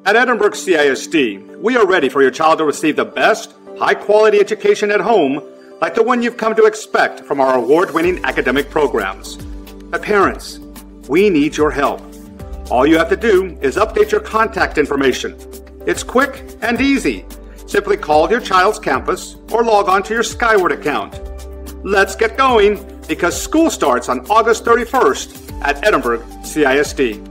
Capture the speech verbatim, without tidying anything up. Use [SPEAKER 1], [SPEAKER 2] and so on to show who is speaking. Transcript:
[SPEAKER 1] At Edinburgh C I S D, we are ready for your child to receive the best, high-quality education at home, like the one you've come to expect from our award-winning academic programs. But parents, we need your help. All you have to do is update your contact information. It's quick and easy. Simply call your child's campus or log on to your Skyward account. Let's get going, because school starts on August thirty-first at Edinburgh C I S D.